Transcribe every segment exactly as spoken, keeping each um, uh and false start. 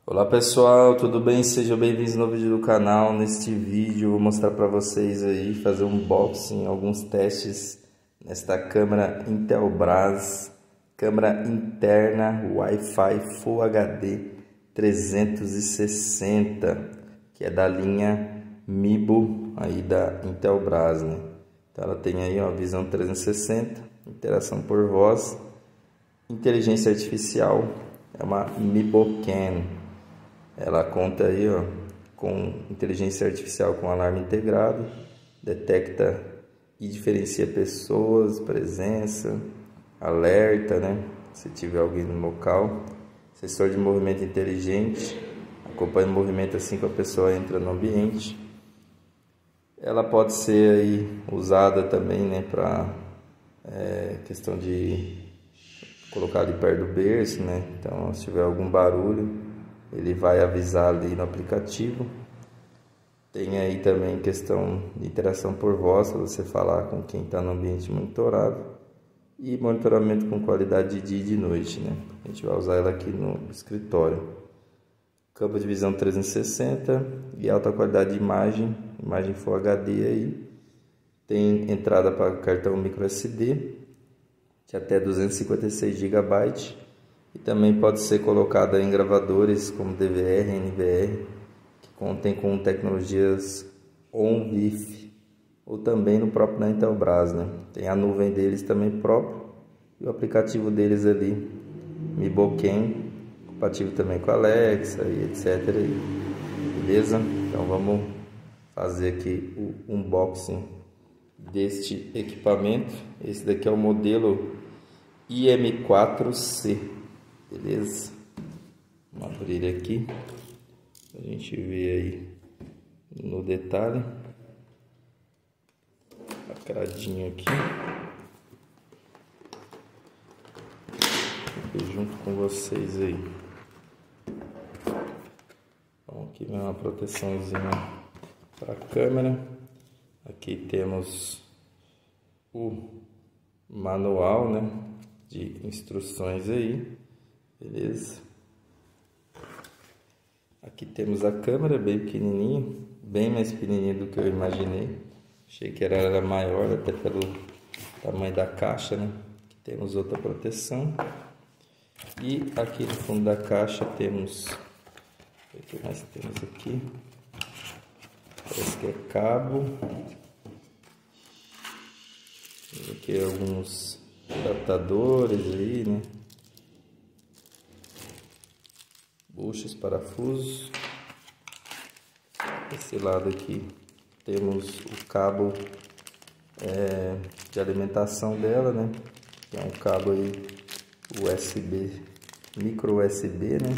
Olá pessoal, tudo bem? Sejam bem-vindos no vídeo do canal. Neste vídeo eu vou mostrar para vocês aí, fazer um unboxing, alguns testes nesta câmera Intelbras, câmera interna Wi-Fi Full H D trezentos e sessenta, que é da linha MIBO aí da Intelbras, né? Então ela tem aí ó, visão trezentos e sessenta, interação por voz, inteligência artificial, é uma MIBOCam. Ela conta aí ó, com inteligência artificial com alarme integrado, detecta e diferencia pessoas, presença, alerta, né? Se tiver alguém no local, sensor de movimento inteligente, acompanha o movimento assim que a pessoa entra no ambiente. Ela pode ser aí usada também, né, para é, questão de colocar ali perto do berço, né? Então, se tiver algum barulho, ele vai avisar ali no aplicativo. Tem aí também questão de interação por voz, para você falar com quem está no ambiente monitorado. E monitoramento com qualidade de dia e de noite, né? A gente vai usar ela aqui no escritório. Campo de visão trezentos e sessenta e alta qualidade de imagem, imagem Full H D aí. Tem entrada para cartão micro S D de até duzentos e cinquenta e seis gigabytes. E também pode ser colocada em gravadores como D V R, N V R, que contém com tecnologias on-Wi-Fi, ou também no próprio da Intelbras, né? Tem a nuvem deles também próprio e o aplicativo deles ali, MIBOCam, compatível também com a Alexa e etc. Beleza? Então vamos fazer aqui o unboxing deste equipamento. Esse daqui é o modelo I M quatro C. Beleza? Vamos abrir aqui pra gente ver aí no detalhe. Lacradinho aqui. Vou ver junto com vocês aí. Então aqui vem uma proteçãozinha para a câmera. Aqui temos o manual, né, de instruções aí. Beleza? Aqui temos a câmera bem pequenininha, bem mais pequenininha do que eu imaginei. Achei que era, era maior, até pelo tamanho da caixa, né? Aqui temos outra proteção. E aqui no fundo da caixa temos... O que mais temos aqui? Parece que é cabo. Aqui alguns adaptadores aí, né? Buchas, parafusos. Esse lado aqui temos o cabo é, de alimentação dela, né? Que é um cabo aí U S B, micro U S B, né?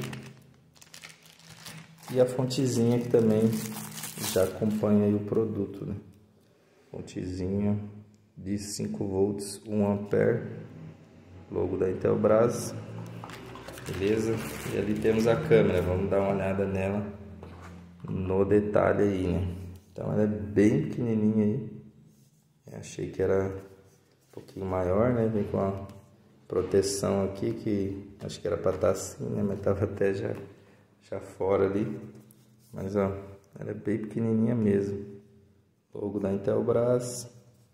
E a fontezinha que também já acompanha aí o produto, né? Fontezinha de cinco volts, um ampere, logo da Intelbras. Beleza? E ali temos a câmera, vamos dar uma olhada nela no detalhe aí, né? Então ela é bem pequenininha aí. Eu achei que era um pouquinho maior, né? Vem com a proteção aqui, que acho que era para estar assim, né? Mas tava até já, já fora ali. Mas ó, ela é bem pequenininha mesmo. Logo da Intelbras.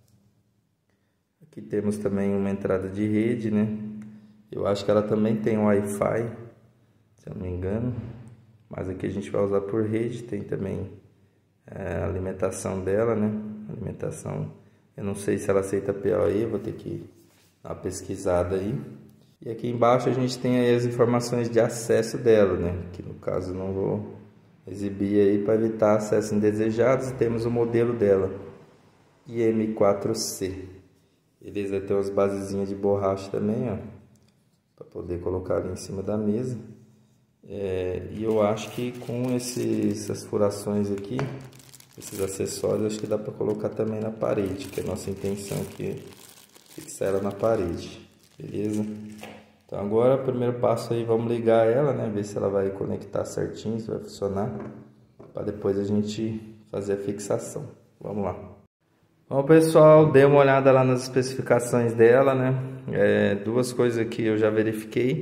Aqui temos também uma entrada de rede, né? Eu acho que ela também tem Wi-Fi, se eu não me engano. Mas aqui a gente vai usar por rede. Tem também é, a alimentação dela, né? Alimentação, eu não sei se ela aceita P O E, vou ter que dar uma pesquisada aí. E aqui embaixo a gente tem aí as informações de acesso dela, né? Que no caso eu não vou exibir aí para evitar acessos indesejados. E temos o modelo dela, I M quatro C. Beleza? Tem umas basezinhas de borracha também, ó, para poder colocar ali em cima da mesa. É, e eu acho que com esses, essas furações aqui, esses acessórios, acho que dá para colocar também na parede, que é a nossa intenção aqui é fixar ela na parede. Beleza? Então agora o primeiro passo aí, vamos ligar ela, né? Ver se ela vai conectar certinho, se vai funcionar, para depois a gente fazer a fixação. Vamos lá. Bom pessoal, dei uma olhada lá nas especificações dela, né? É, duas coisas que eu já verifiquei.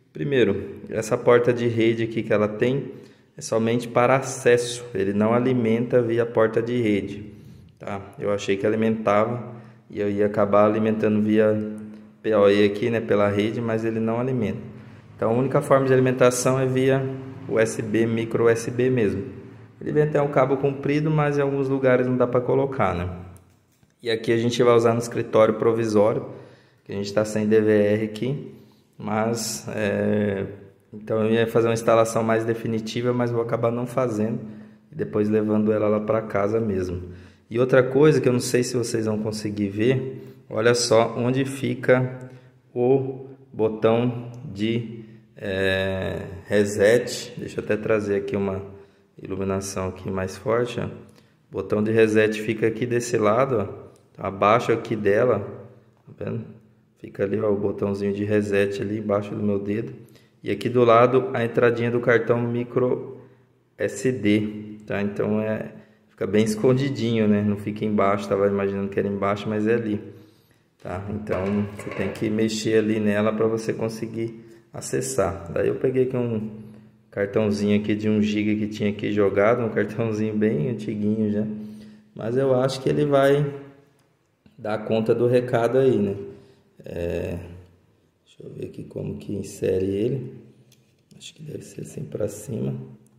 Primeiro, essa porta de rede aqui que ela tem é somente para acesso, ele não alimenta via porta de rede, tá? Eu achei que alimentava e eu ia acabar alimentando via P O E aqui, né, pela rede, mas ele não alimenta. Então a única forma de alimentação é via U S B, micro U S B mesmo. Ele vem até um cabo comprido, mas em alguns lugares não dá para colocar, né? E aqui a gente vai usar no escritório provisório, que a gente está sem D V R aqui, mas é, então eu ia fazer uma instalação mais definitiva, mas vou acabar não fazendo e depois levando ela lá para casa mesmo. E outra coisa que eu não sei se vocês vão conseguir ver, olha só onde fica o botão de é, reset. Deixa eu até trazer aqui uma iluminação aqui mais forte, ó. O botão de reset fica aqui desse lado, ó. Abaixo aqui dela, tá vendo? Fica ali, ó, o botãozinho de reset ali embaixo do meu dedo. E aqui do lado a entradinha do cartão micro S D, tá? Então é, fica bem escondidinho, né? Não fica embaixo, tava imaginando que era embaixo, mas é ali, tá? Então você tem que mexer ali nela para você conseguir acessar. Daí eu peguei aqui um cartãozinho aqui de um giga que tinha aqui jogado, um cartãozinho bem antiguinho já. Mas eu acho que ele vai dar conta do recado aí, né? É, deixa eu ver aqui como que insere ele. Acho que deve ser assim para cima.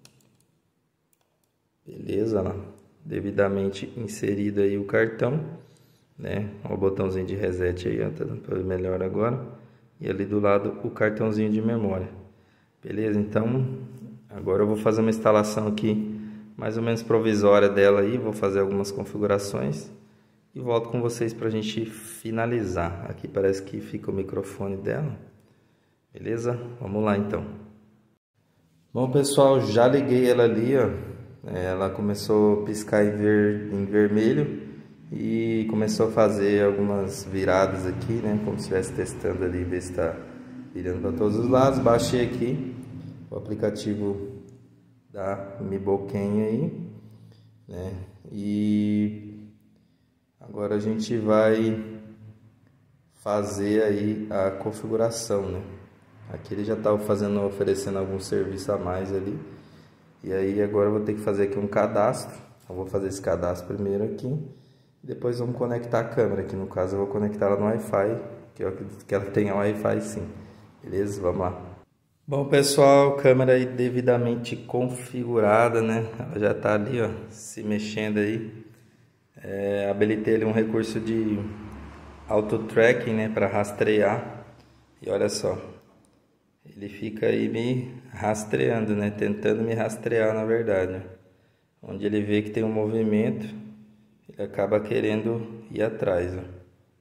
Beleza, lá. Devidamente inserido aí o cartão, né? Ó, o botãozinho de reset aí, ó, tá dando para ver melhor agora. E ali do lado o cartãozinho de memória. Beleza? Então, agora eu vou fazer uma instalação aqui mais ou menos provisória dela aí. Vou fazer algumas configurações e volto com vocês para a gente finalizar. Aqui parece que fica o microfone dela. Beleza? Vamos lá então. Bom, pessoal, já liguei ela ali, ó. Ela começou a piscar em, ver, em vermelho e começou a fazer algumas viradas aqui, né? Como se estivesse testando ali, ver se está virando para todos os lados. Baixei aqui o aplicativo da Miboken aí, né? E agora a gente vai fazer aí a configuração, né? Aqui ele já estava fazendo, oferecendo algum serviço a mais ali. E aí agora eu vou ter que fazer aqui um cadastro. Eu vou fazer esse cadastro primeiro aqui. Depois vamos conectar a câmera, que no caso eu vou conectar ela no Wi-Fi, que eu acredito que ela tenha Wi-Fi sim. Beleza? Vamos lá. Bom, pessoal, câmera aí devidamente configurada, né? Ela já está ali, ó, se mexendo aí. É, habilitei ali um recurso de auto tracking, né, para rastrear. E olha só, ele fica aí me rastreando, né, tentando me rastrear na verdade. Onde ele vê que tem um movimento, ele acaba querendo ir atrás, ó.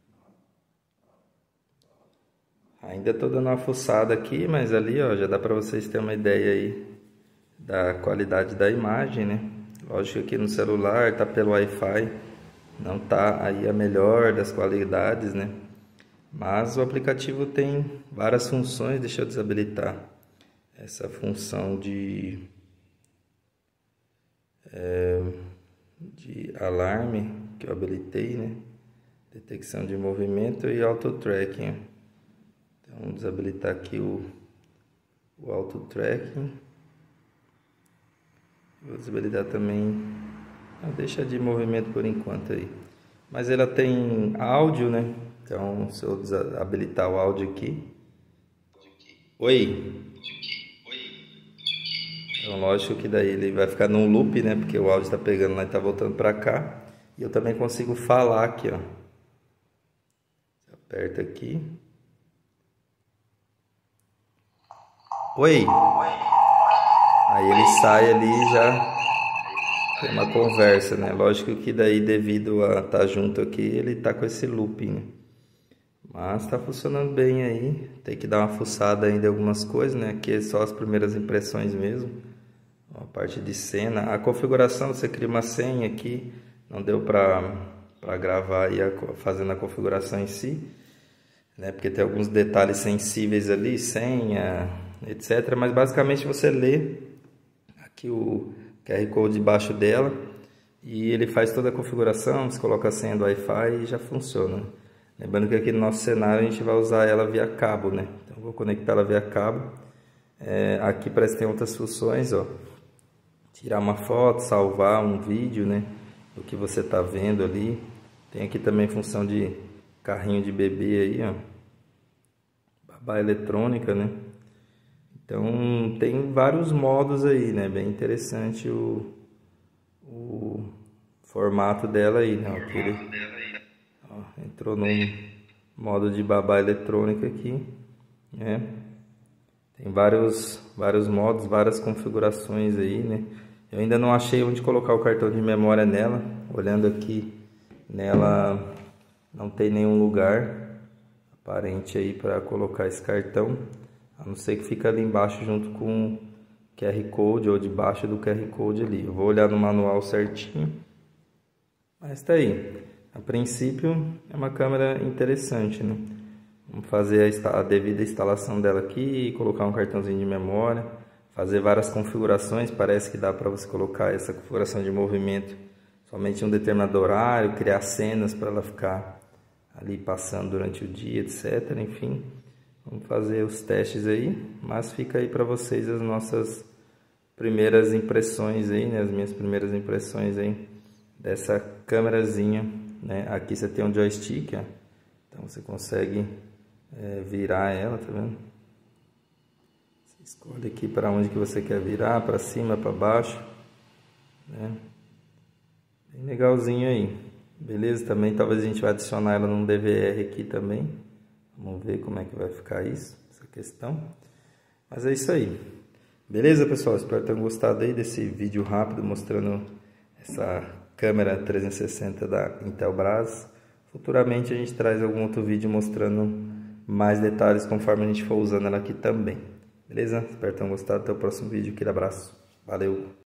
Ainda estou dando uma fuçada aqui, mas ali, ó, já dá para vocês terem uma ideia aí da qualidade da imagem, né? Lógico que aqui no celular tá pelo Wi-Fi, não tá aí a melhor das qualidades, né? Mas o aplicativo tem várias funções. Deixa eu desabilitar essa função de é, de alarme que eu habilitei, né? Detecção de movimento e auto tracking. Então vamos desabilitar aqui o, o auto tracking. Vou desabilitar também, não, deixa de movimento por enquanto aí. Mas ela tem áudio, né? Então se eu desabilitar o áudio aqui. Oi. Então lógico que daí ele vai ficar num loop, né? Porque o áudio está pegando lá e está voltando para cá. E eu também consigo falar aqui, ó. Aperta aqui. Oi. Aí ele sai ali e já tem uma conversa, né? Lógico que daí devido a estar junto aqui, ele tá com esse looping, né? Mas tá funcionando bem aí. Tem que dar uma fuçada ainda em algumas coisas, né? Aqui é só as primeiras impressões mesmo. A parte de cena. A configuração, você cria uma senha aqui. Não deu pra, pra gravar aí a, fazendo a configuração em si, né? Porque tem alguns detalhes sensíveis ali, senha, etcétera. Mas basicamente você lê aqui o Q R Code debaixo dela e ele faz toda a configuração, você coloca a senha do Wi-Fi e já funciona. Lembrando que aqui no nosso cenário a gente vai usar ela via cabo, né? Então vou conectar ela via cabo É, aqui parece que tem outras funções, ó. Tirar uma foto, salvar um vídeo, né? Do que você tá vendo ali. Tem aqui também função de carrinho de bebê aí, ó. Babá eletrônica, né? Então tem vários modos aí, né? Bem interessante o, o formato dela aí, né? Aquele, ó, entrou no modo de babá eletrônica aqui, né? Tem vários, vários modos, várias configurações aí, né? Eu ainda não achei onde colocar o cartão de memória nela. Olhando aqui nela, não tem nenhum lugar aparente aí para colocar esse cartão. A não ser que fica ali embaixo junto com o Q R Code ou debaixo do Q R Code ali. Eu vou olhar no manual certinho. Mas tá aí. A princípio é uma câmera interessante, né? Vamos fazer a, a devida instalação dela aqui, colocar um cartãozinho de memória, fazer várias configurações. Parece que dá para você colocar essa configuração de movimento somente em um determinado horário, criar cenas para ela ficar ali passando durante o dia, etcétera. Enfim, vamos fazer os testes aí, mas fica aí para vocês as nossas primeiras impressões aí, né? As minhas primeiras impressões aí dessa câmerazinha, né? Aqui você tem um joystick, ó. Então você consegue é, virar ela, tá vendo? Você escolhe aqui para onde que você quer virar, para cima, para baixo, né? Bem legalzinho aí, beleza? Também talvez a gente vai adicionar ela num D V R aqui também. Vamos ver como é que vai ficar isso, essa questão. Mas é isso aí. Beleza, pessoal? Espero que tenham gostado aí desse vídeo rápido mostrando essa câmera trezentos e sessenta da Intelbras. Futuramente a gente traz algum outro vídeo mostrando mais detalhes conforme a gente for usando ela aqui também. Beleza? Espero que tenham gostado. Até o próximo vídeo. Aquele abraço. Valeu!